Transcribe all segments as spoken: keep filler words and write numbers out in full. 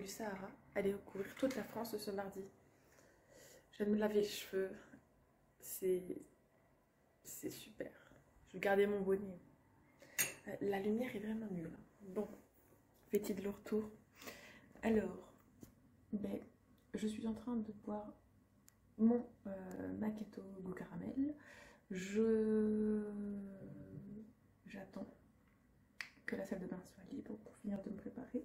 Sahara allait recouvrir toute la France ce mardi. Je viens de me laver les cheveux. C'est... C'est super. Je gardais mon bonnet. La lumière est vraiment nulle. Bon, petit de le retour. Alors, ben, je suis en train de boire mon euh, macchiato goût caramel. Je... J'attends que la salle de bain soit libre pour finir de me préparer.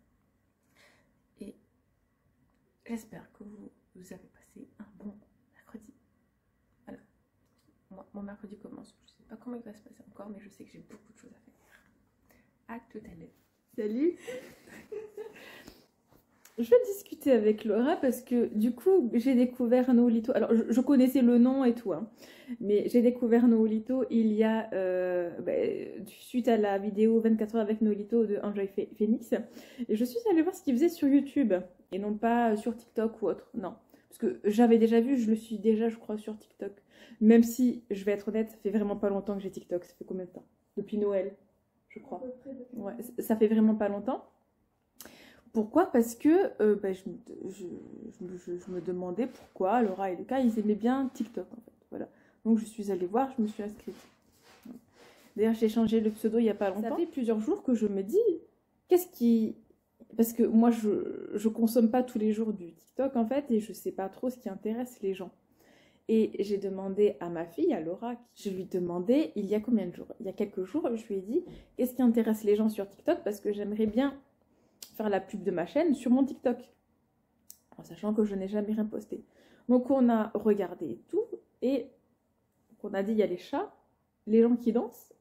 Et j'espère que vous, vous avez passé un bon mercredi. Voilà. Moi, mon mercredi commence. Je ne sais pas comment il va se passer encore, mais je sais que j'ai beaucoup de choses à faire. À tout à l'heure. Salut. Je vais discuter avec Laura parce que du coup j'ai découvert Nolito. Alors je, je connaissais le nom et tout, hein, mais j'ai découvert Nolito il y a euh, bah, suite à la vidéo vingt-quatre heures avec Nolito de Enjoy Phoenix. Et je suis allée voir ce qu'il faisait sur YouTube et non pas sur TikTok ou autre. Non, parce que j'avais déjà vu, je le suis déjà je crois sur TikTok. Même si je vais être honnête, ça fait vraiment pas longtemps que j'ai TikTok. Ça fait combien de temps? Depuis Noël, je crois. Ouais, ça fait vraiment pas longtemps. Pourquoi? Parce que euh, bah, je, je, je, je me demandais pourquoi Laura et Lucas, ils aimaient bien TikTok, en fait. Voilà. Donc je suis allée voir, je me suis inscrite. D'ailleurs, j'ai changé le pseudo il n'y a pas longtemps. Ça fait plusieurs jours que je me dis, qu'est-ce qui... Parce que moi, je ne consomme pas tous les jours du TikTok, en fait, et je ne sais pas trop ce qui intéresse les gens. Et j'ai demandé à ma fille, à Laura, je lui demandais, il y a combien de jours? Il y a quelques jours, je lui ai dit, qu'est-ce qui intéresse les gens sur TikTok? Parce que j'aimerais bien faire la pub de ma chaîne sur mon TikTok, en sachant que je n'ai jamais rien posté. Donc on a regardé tout et on a dit il y a les chats, les gens qui dansent.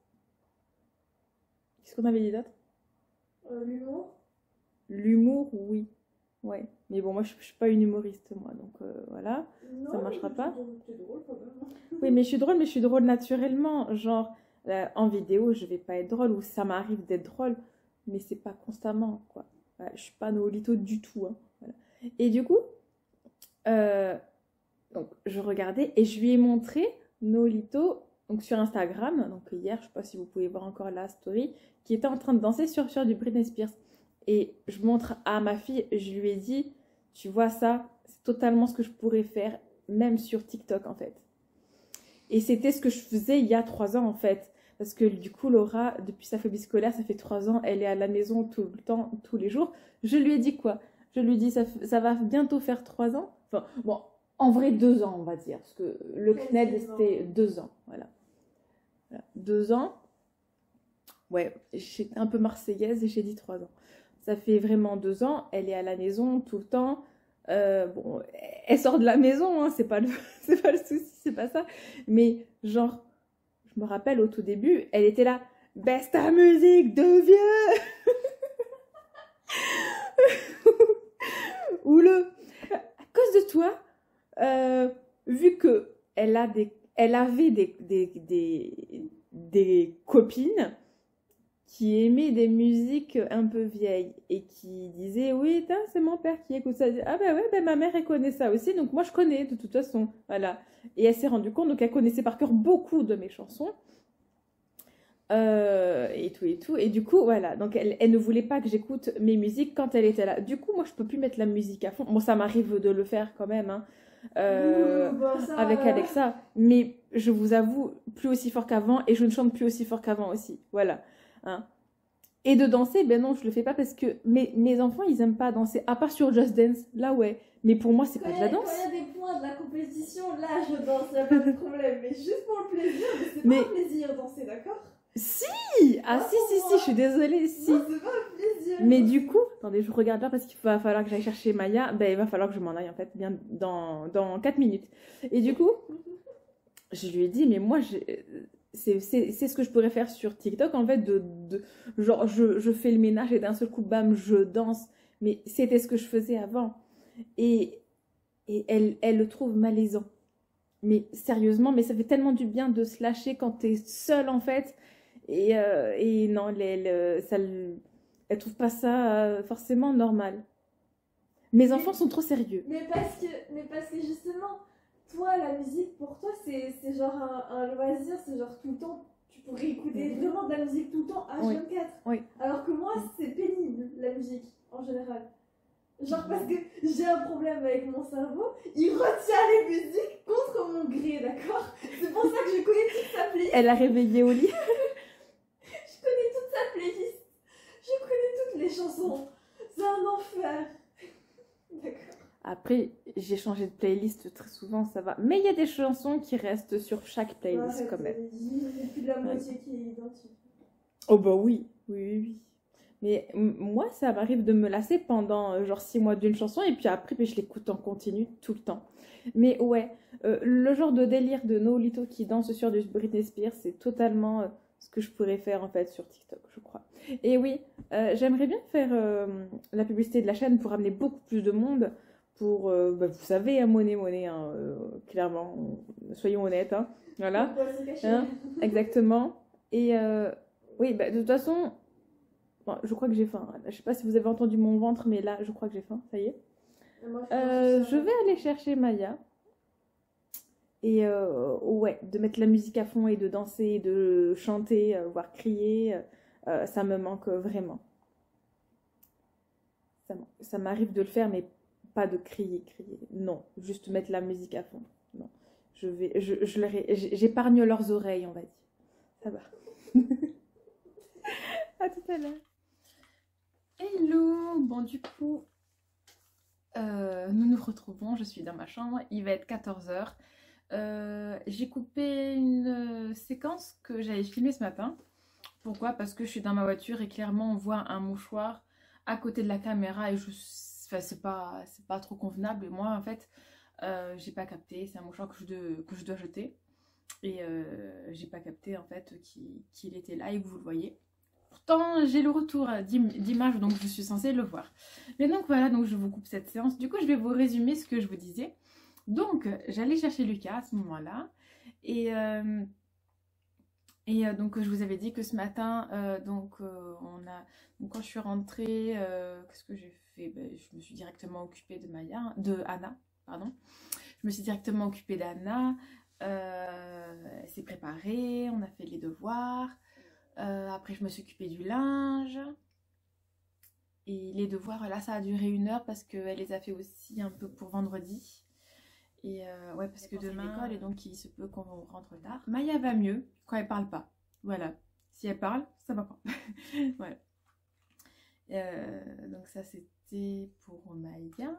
Qu'est-ce qu'on avait dit d'autre? euh, L'humour. L'humour, oui. Ouais. Mais bon, moi je ne suis pas une humoriste, moi, donc euh, voilà, Non, ça ne marchera pas. C'est drôle quand même. Oui, mais je suis drôle, mais je suis drôle naturellement. Genre, euh, en vidéo, je vais pas être drôle, ou ça m'arrive d'être drôle, mais c'est pas constamment, quoi. Voilà, je suis pas Nolito du tout. Hein. Voilà. Et du coup, euh, donc, je regardais et je lui ai montré Nolito donc, sur Instagram. Donc hier, je ne sais pas si vous pouvez voir encore la story, qui était en train de danser sur, sur du Britney Spears. Et je montre à ma fille, je lui ai dit, tu vois ça, c'est totalement ce que je pourrais faire, même sur TikTok en fait. Et c'était ce que je faisais il y a trois ans en fait. Parce que du coup, Laura, depuis sa phobie scolaire, ça fait trois ans, elle est à la maison tout le temps, tous les jours. Je lui ai dit quoi? Je lui ai dit, ça, ça va bientôt faire trois ans. Enfin, bon, en vrai, deux ans, on va dire. Parce que le C N E D, c'était deux ans. Voilà. voilà. Deux ans. Ouais, j'étais un peu marseillaise et j'ai dit trois ans. Ça fait vraiment deux ans. Elle est à la maison tout le temps. Euh, bon, elle sort de la maison, hein, c'est pas le, c'est pas le souci, c'est pas ça. Mais genre... Je me rappelle au tout début, elle était là, baisse ta musique de vieux. Ou le, à cause de toi, euh, vu que elle a des, elle avait des, des, des, des copines qui aimaient des musiques un peu vieilles et qui disaient oui, c'est mon père qui écoute ça. Ah ben ouais, ben ma mère elle connaît ça aussi, donc moi je connais de toute façon, voilà. Et elle s'est rendue compte, donc elle connaissait par cœur beaucoup de mes chansons. Euh, et tout et tout. Et du coup, voilà. Donc, elle, elle ne voulait pas que j'écoute mes musiques quand elle était là. Du coup, moi, je peux plus mettre la musique à fond. Bon, ça m'arrive de le faire quand même, hein, euh, Ouh, bon, ça... avec Alexa. Mais je vous avoue, plus aussi fort qu'avant. Et je ne chante plus aussi fort qu'avant aussi. Voilà. Hein. Et de danser, ben non, je le fais pas parce que mes, mes enfants, ils aiment pas danser. À part sur Just Dance. Là, ouais. Mais pour moi, c'est pas de la danse. Quand il y a des points de la compétition, là, je danse. Il n'y a pas de problème. Mais juste pour le plaisir, mais c'est mais... pas un plaisir danser, d'accord? Si Ah si, si, si, je suis désolée, si. Non, c'est pas un plaisir. Mais du coup, attendez, je regarde là parce qu'il va falloir que j'aille chercher Maya. Ben, il va falloir que je m'en aille en fait, bien dans, dans quatre minutes. Et du coup, je lui ai dit, mais moi, c'est ce que je pourrais faire sur TikTok en fait, de, de genre, je, je fais le ménage et d'un seul coup, bam, je danse. Mais c'était ce que je faisais avant. Et, et elle, elle le trouve malaisant. Mais sérieusement, mais ça fait tellement du bien de se lâcher quand t'es seule en fait. Et, euh, et non, elle, elle, ça, elle trouve pas ça euh, forcément normal. Mes mais, enfants sont trop sérieux. Mais parce que, mais parce que justement, toi, la musique, pour toi, c'est genre un, un loisir, c'est genre tout le temps, tu pourrais écouter mmh. vraiment de la musique tout le temps, H vingt-quatre. Oui. Oui. Alors que moi, c'est pénible, la musique, en général. Genre parce que j'ai un problème avec mon cerveau, il retient les musiques contre mon gré, d'accord? C'est pour ça que je connais toute sa playlist. Elle a réveillé au lit. Je connais toute sa playlist. Je connais toutes les chansons. C'est un enfer. D'accord. Après, j'ai changé de playlist très souvent, ça va. Mais il y a des chansons qui restent sur chaque playlist Arrête, quand même. Il y a plus de la moitié qui est identique. Oh bah oui, oui, oui, oui. Mais m- moi, ça m'arrive de me lasser pendant euh, genre six mois d'une chanson et puis après, puis je l'écoute en continu tout le temps. Mais ouais, euh, le genre de délire de Nolito qui danse sur du Britney Spears, c'est totalement euh, ce que je pourrais faire en fait sur TikTok, je crois. Et oui, euh, j'aimerais bien faire euh, la publicité de la chaîne pour amener beaucoup plus de monde. Pour, euh, bah, vous savez, hein, monnaie, monnaie, hein, euh, clairement, on- soyons honnêtes, hein, voilà. Pourquoi se cacher? Hein, exactement. Et euh, oui, bah, de toute façon, bon, je crois que j'ai faim. Je sais pas si vous avez entendu mon ventre, mais là, je crois que j'ai faim, ça y est. Moi, je Euh, pense que je ça- vais aller chercher Maya. Et euh, ouais, de mettre la musique à fond et de danser, de chanter, euh, voire crier, euh, ça me manque vraiment. Ça, m- ça m'arrive de le faire, mais pas de crier, crier. Non, juste mettre la musique à fond. Non, je vais, je, je leur ai- j'- j'épargne leurs oreilles, on va dire. Ça va. À tout à l'heure. Hello, bon du coup, euh, nous nous retrouvons, je suis dans ma chambre, il va être quatorze heures. Euh, j'ai coupé une séquence que j'avais filmée ce matin. Pourquoi? Parce que je suis dans ma voiture et clairement on voit un mouchoir à côté de la caméra et je, enfin, c'est pas, c'est pas trop convenable. Et moi en fait, euh, j'ai pas capté, c'est un mouchoir que je, de- que je dois jeter. Et euh, j'ai pas capté en fait qu'il qu'il était là et que vous le voyez. Pourtant, j'ai le retour d'im- d'image, donc je suis censée le voir. Mais donc voilà, donc je vous coupe cette séance. Du coup, je vais vous résumer ce que je vous disais. Donc, j'allais chercher Lucas à ce moment-là. Et, euh, et euh, donc, je vous avais dit que ce matin, euh, donc, euh, on a, donc, quand je suis rentrée, euh, qu'est-ce que j'ai fait? Ben, je me suis directement occupée de Maya, de Anna, pardon. Je me suis directement occupée d'Anna. Euh, elle s'est préparée, on a fait les devoirs. Euh, après, je me suis occupée du linge. Et les devoirs, là, ça a duré une heure parce qu'elle les a fait aussi un peu pour vendredi. Et euh, ouais, parce que demain, l'école, et donc il se peut qu'on rentre tard. Maya va mieux quand elle parle pas. Voilà. Si elle parle, ça va pas. Voilà. Euh, donc ça, c'était pour Maya.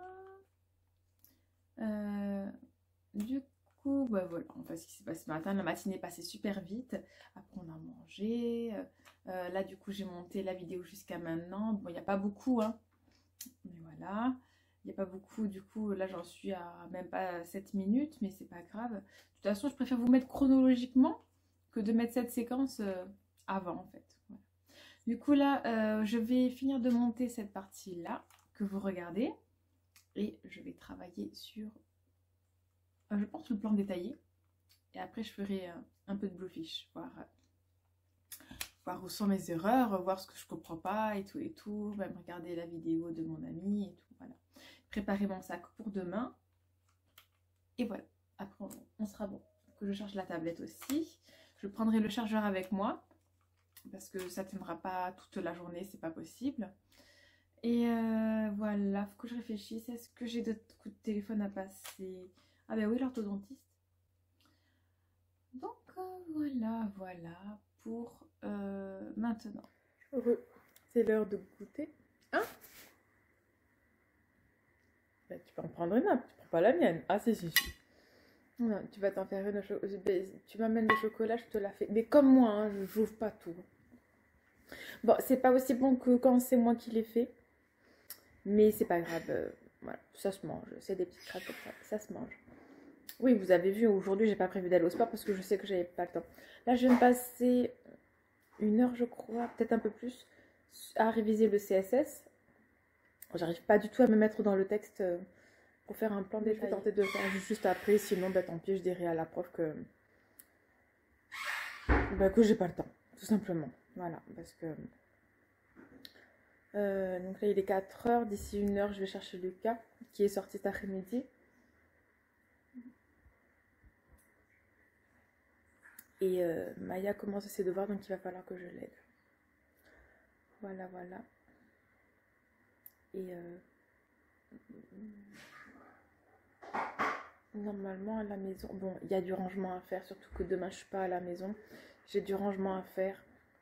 Euh, du coup, bah voilà, enfin, ce qui s'est passé ce matin, la matinée est passée super vite. Après, on a mangé. Euh, là, du coup, j'ai monté la vidéo jusqu'à maintenant. Bon, il n'y a pas beaucoup, hein. Mais voilà. Il n'y a pas beaucoup, du coup, là, j'en suis à même pas sept minutes, mais c'est pas grave. De toute façon, je préfère vous mettre chronologiquement que de mettre cette séquence euh, avant, en fait. Voilà. Du coup, là, euh, je vais finir de monter cette partie-là que vous regardez. Et je vais travailler sur, euh, je pense, le plan détaillé. Et après, je ferai euh, un peu de bluefish, voir, euh, voir où sont mes erreurs, voir ce que je comprends pas et tout et tout. Même regarder la vidéo de mon ami et tout, voilà. Préparer mon sac pour demain. Et voilà. Après, on, on sera bon. Que je charge la tablette aussi. Je prendrai le chargeur avec moi. Parce que ça ne tiendra pas toute la journée, c'est pas possible. Et euh, voilà, faut que je réfléchisse. Est-ce que j'ai d'autres coups de téléphone à passer? Ah ben oui, l'orthodontiste. Donc euh, voilà, voilà pour euh, maintenant. Heureux, c'est l'heure de goûter. Hein? Ben, tu peux en prendre une, tu prends pas la mienne. Ah si, si, si. Non, tu vas t'en faire une. Tu m'amènes le chocolat, je te la fais. Mais comme moi, hein, je n'ouvre pas tout. Bon, c'est pas aussi bon que quand c'est moi qui l'ai fait. Mais c'est pas grave, euh, voilà, ça se mange, c'est des petites craques comme ça, ça se mange. Oui, vous avez vu, aujourd'hui j'ai pas prévu d'aller au sport parce que je sais que j'avais pas le temps. Là je viens de passer une heure je crois, peut-être un peu plus, à réviser le C S S. J'arrive pas du tout à me mettre dans le texte euh, pour faire un plan détaillé. Je vais tenter de le faire juste après, sinon bah, tant pis, je dirai à la prof que, bah, que j'ai pas le temps, tout simplement. Voilà, parce que... Euh, donc là il est quatre heures, d'ici une heure je vais chercher Lucas qui est sorti cet après-midi. Et euh, Maya commence ses devoirs donc il va falloir que je l'aide. Voilà voilà. Et euh, Normalement à la maison, bon, il y a du rangement à faire, surtout que demain je suis pas à la maison. J'ai du rangement à faire.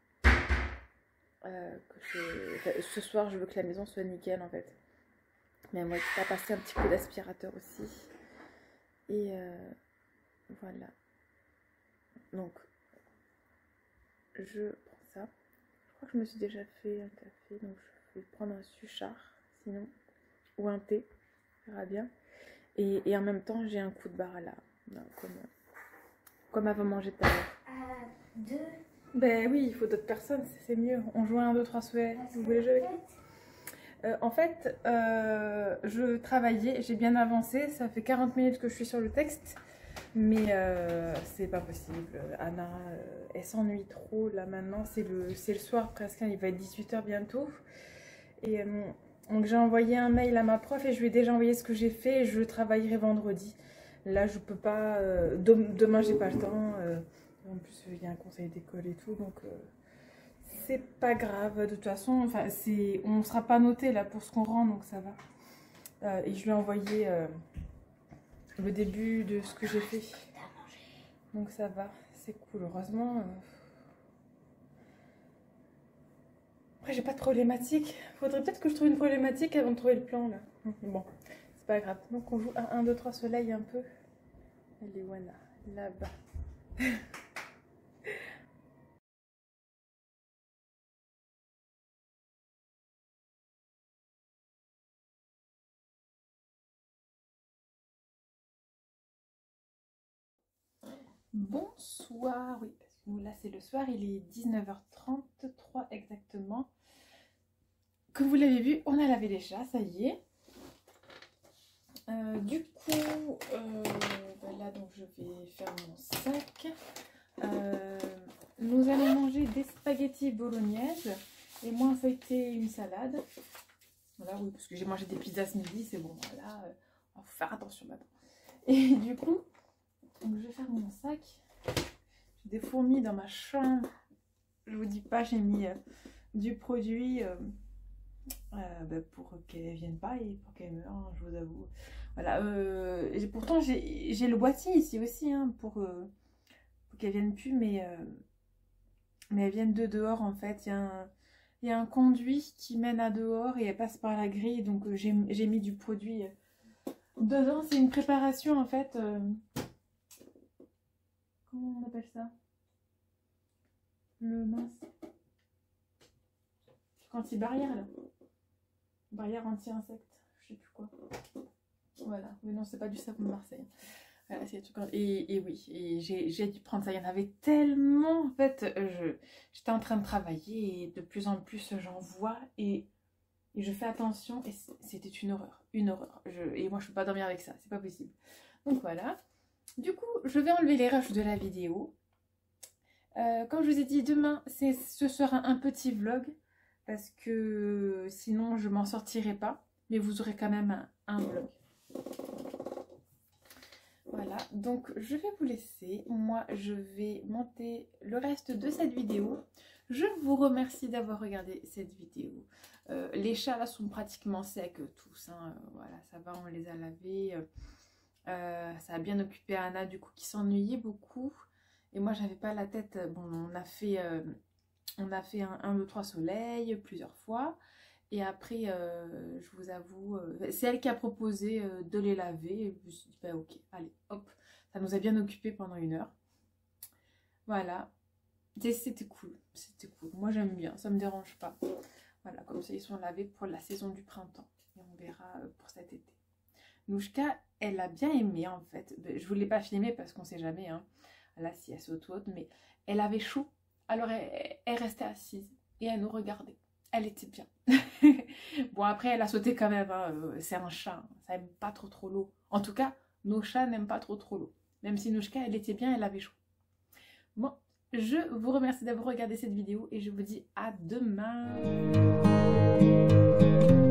Euh, que je... enfin, ce soir, je veux que la maison soit nickel en fait. Mais moi, je vais passer un petit coup d'aspirateur aussi. Et euh, voilà. Donc, je prends ça. Je crois que je me suis déjà fait un café, donc je vais prendre un suchard, sinon, ou un thé, ça ira bien. Et, et en même temps, j'ai un coup de barre là, non, comme, comme avant manger tout à l'heure. À deux. Ben oui, il faut d'autres personnes, c'est mieux. On joue à un, deux, trois souhaits. Vous voulez jouer? Euh, en fait, euh, je travaillais, j'ai bien avancé, ça fait quarante minutes que je suis sur le texte, mais euh, c'est pas possible. Anna, euh, elle s'ennuie trop là maintenant, c'est le, c'est le soir presque, hein, il va être dix-huit heures bientôt. Et euh, donc j'ai envoyé un mail à ma prof et je lui ai déjà envoyé ce que j'ai fait et je travaillerai vendredi. Là, je peux pas, euh, demain j'ai pas le temps, euh, en plus il y a un conseil d'école et tout, donc... Euh, c'est pas grave, de toute façon, enfin, c'est, on ne sera pas noté là pour ce qu'on rend, donc ça va. Euh, et je lui ai envoyé euh, le début de ce que j'ai fait. Donc ça va, c'est cool, heureusement. Euh... Après, j'ai pas de problématique. Faudrait peut-être que je trouve une problématique avant de trouver le plan là. Bon, c'est pas grave. Donc on joue à un, deux, trois soleil un peu. Elle est voilà, là-bas. Bonsoir, oui, parce que là c'est le soir, il est dix-neuf heures trente-trois exactement. Comme vous l'avez vu, on a lavé les chats, ça y est. Euh, du coup, euh, ben là donc je vais faire mon sac. Euh, nous allons manger des spaghettis bolognaises et moi feuilleter une salade. Voilà, oui, parce que j'ai mangé des pizzas ce midi, c'est bon, voilà, euh, faut faire attention maintenant. Et du coup, donc je vais faire mon sac. J'ai des fourmis dans ma chambre. Je vous dis pas, j'ai mis euh, du produit euh, euh, bah, pour qu'elles viennent pas et pour qu'elles meurent, hein, je vous avoue. Voilà. Euh, et pourtant j'ai le boîtier ici aussi hein, pour, euh, pour qu'elles viennent plus, mais euh, mais elles viennent de dehors en fait. Il y a un, il y a un conduit qui mène à dehors et elle passe par la grille, donc euh, j'ai mis du produit euh, dedans. C'est une préparation en fait. Euh, Comment on appelle ça? Le mince. Anti-barrière là. Barrière anti-insecte. Je sais plus quoi. Voilà. Mais non, c'est pas du savon de Marseille. Voilà, c'est des trucs. Et, et oui, et j'ai dû prendre ça. Il y en avait tellement. En fait, j'étais en train de travailler et de plus en plus j'en vois et, et je fais attention. Et c'était une horreur. Une horreur. Je, et moi, je peux pas dormir avec ça. C'est pas possible. Donc voilà. Du coup, je vais enlever les rushs de la vidéo. Euh, comme je vous ai dit, demain, ce sera un petit vlog. Parce que sinon, je m'en sortirai pas. Mais vous aurez quand même un, un vlog. Voilà, donc je vais vous laisser. Moi, je vais monter le reste de cette vidéo. Je vous remercie d'avoir regardé cette vidéo. Euh, les chats, là, sont pratiquement secs tous. Hein. Voilà, ça va, on les a lavés. Euh, ça a bien occupé Anna du coup qui s'ennuyait beaucoup et moi j'avais pas la tête. Bon, on a fait euh, on a fait un, un deux trois soleil plusieurs fois et après euh, je vous avoue euh, c'est elle qui a proposé euh, de les laver et je me suis dit bah ok allez hop, ça nous a bien occupé pendant une heure. Voilà, c'était cool, c'était cool, moi j'aime bien, ça me dérange pas. Voilà, comme ça ils sont lavés pour la saison du printemps et on verra pour cet été. Nouchka, elle a bien aimé en fait. Je ne voulais pas filmer parce qu'on ne sait jamais. Hein. Là, si elle saute ou autre, mais elle avait chaud. Alors, elle, elle restait assise et elle nous regardait. Elle était bien. Bon, après, elle a sauté quand même. Hein. C'est un chat. Hein. Ça n'aime pas trop trop l'eau. En tout cas, nos chats n'aiment pas trop trop l'eau. Même si Nouchka, elle était bien, elle avait chaud. Bon, je vous remercie d'avoir regardé cette vidéo et je vous dis à demain.